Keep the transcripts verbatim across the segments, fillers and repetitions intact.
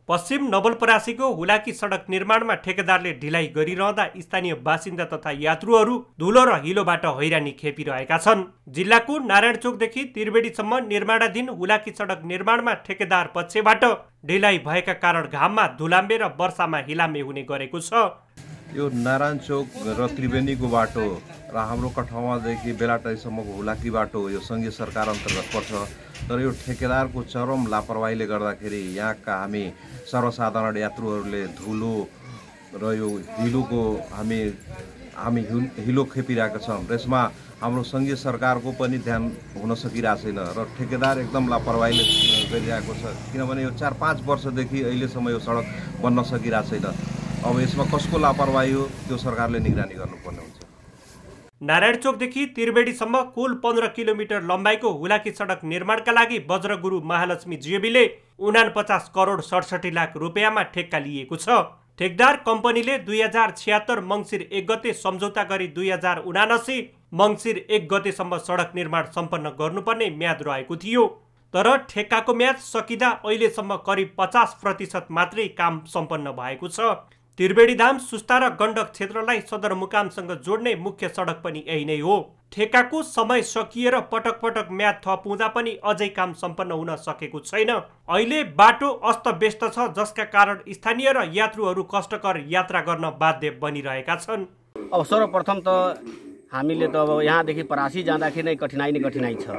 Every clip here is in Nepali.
पश्चिम नवलपरासीको हुलाकी सडक निर्माणमा ठेकेदारले ढिलाइ गरिरहँदा स्थानीय बासिन्दा तथा यात्रुहरू धुलो र हिलोबाट हैरानी खेपिरहेका छन्। जिल्लाको नारायणचोकदेखि त्रिवेणीसम्म निर्माणाधीन हुलाकी सडक निर्माणमा ठेकेदार पक्षबाट ढिलाइ भएका कारण घाममा धुलाम्बे र वर्षामा हिलाम्बे हुने गरेको छ। यो नारायणचोक र त्रिवेणीको बाटो र हाम्रो कठौवादेखि बेलाटारीसम्मको हुलाकी बाटो यो सङ्घीय सरकार अन्तर्गत पर्छ। तर यो ठेकेदारको चरम लापरवाहीले गर्दाखेरि यहाँका हामी सर्वसाधारण यात्रुहरूले धुलो र यो हिलोको हामी हामी हिलो खेपिरहेका छौँ। यसमा हाम्रो सङ्घीय सरकारको पनि ध्यान हुन सकिरहेको छैन र ठेकेदार एकदम लापरवाहीले गरिरहेको छ। किनभने यो चार पाँच वर्षदेखि अहिलेसम्म यो सडक बन्न सकिरहेको छैन। अब यसमा कसको लापरवाही हो त्यो सरकारले निगरानी गर्नुपर्ने हुन्छ। नारायणचोकदेखि त्रिवेणीसम्म कुल पन्ध्र किलोमिटर लम्बाइको हुलाकी सडक निर्माणका लागि वज्रगुरु महालक्ष्मी जेबीले उनापचास करोड सडसठी लाख रुपियाँमा ठेक्का लिएको छ। ठेकदार कम्पनीले दुई हजार छिहत्तर मङ्सिर एक गते सम्झौता गरी दुई हजार उनासी मङ्सिर एक गतेसम्म सडक निर्माण सम्पन्न गर्नुपर्ने म्याद रहेको थियो। तर ठेक्काको म्याद सकिँदा अहिलेसम्म करिब पचास प्रतिशत मात्रै काम सम्पन्न भएको छ। त्रिवेणीधाम सुस्ता र गण्डक क्षेत्रलाई सदरमुकामसँग जोड्ने मुख्य सडक पनि यही नै हो। ठेक्काको समय सकिएर पटक पटक म्याद थप हुँदा पनि अझै काम सम्पन्न हुन सकेको छैन। अहिले बाटो अस्तव्यस्त छ, जसका कारण स्थानीय र यात्रुहरू कष्टकर यात्रा गर्न बाध्य बनिरहेका छन्। अब सर्वप्रथम त हामीले त अब यहाँदेखि परासी जाँदाखेरि नै कठिनाइ नै कठिनाइ छ।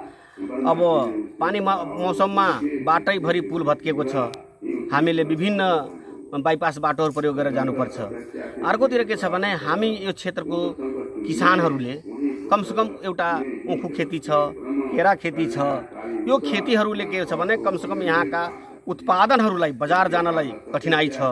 अब पानी मौसममा बाटैभरि पुल भत्किएको छ। हामीले विभिन्न बाइपास बाटोहरू प्रयोग गरेर जानुपर्छ। अर्कोतिर के छ भने हामी यो क्षेत्रको किसानहरूले कमसेकम एउटा ऊखु खेती छ, केरा खेती छ। यो खेतीहरूले के छ भने कमसेकम यहाँका उत्पादनहरूलाई बजार जानलाई कठिनाइ छ।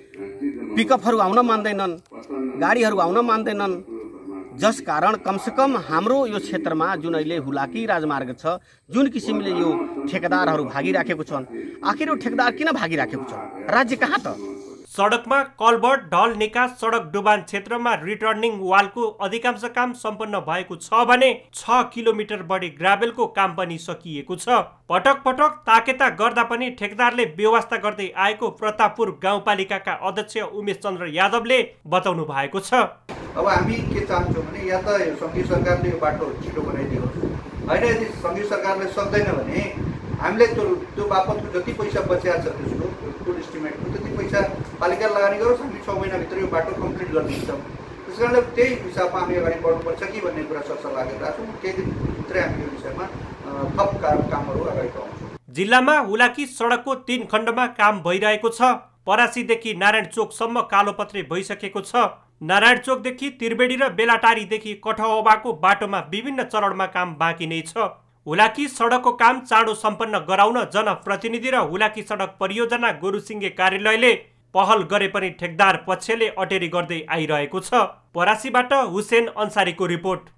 पिकअपहरू आउन मान्दैनन्, गाडीहरू आउन मान्दैनन्, जस कारण कमसेकम हाम्रो यो क्षेत्रमा जुन अहिले हुलाकी राजमार्ग छ, जुन किसिमले यो ठेकेदारहरू भागिराखेको छन्, आखिर यो ठेकेदार किन भागिराखेको छ? राज्य कहाँ त? सडकमा कलभर्ट, ढल, निकास, सडक डुबान क्षेत्रमा रिटर्निङ वालको अधिकांश काम सम्पन्न भएको छ भने छ किलोमिटर बढी ग्राभेलको काम पनि सकिएको छ। पटक पटक ताकेता गर्दा पनि ठेकेदारले व्यवस्था गर्दै आएको प्रतापपुर गाउँपालिकाका अध्यक्ष उमेश चन्द्र यादवले बताउनु भएको छ। अब हामी के चाहन्छौँ भने या त सङ्घीय सरकारले यो बाटो छिटो बनाइदियोस्, होइन यदि सङ्घीय सरकारले सक्दैन भने हामीले त्यो त्यो बापतको जति पैसा बचिया छ त्यसको फुल इस्टिमेटको त्यति पैसा पालिका लगानी गरोस्, हामी छ महिनाभित्र यो बाटो कम्प्लिट गरिदिन्छौँ। त्यस कारणले त्यही हिसाबमा हामी अगाडि बढ्नुपर्छ कि भन्ने कुरा सरसल्लाह गरिरहेका छौँ। केही दिनभित्रै हामी यो विषयमा थप कामहरू अगाडि बढाउँछौँ। जिल्लामा हुलाकी सडकको तीन खण्डमा काम भइरहेको छ। परासीदेखि नारायणचोकसम्म कालोपत्रे भइसकेको छ। नारायणचोकदेखि त्रिवेणी र बेलाटारीदेखि कठौवाको बाटोमा विभिन्न चरणमा काम बाँकी नै छ। हुलाकी सडकको काम चाँडो सम्पन्न गराउन जनप्रतिनिधि र हुलाकी सडक परियोजना गुरुसिंगे कार्यालयले पहल गरे पनि ठेकदार पक्षले अटेरी गर्दै आइरहेको छ। परासीबाट हुसेन अन्सारीको रिपोर्ट।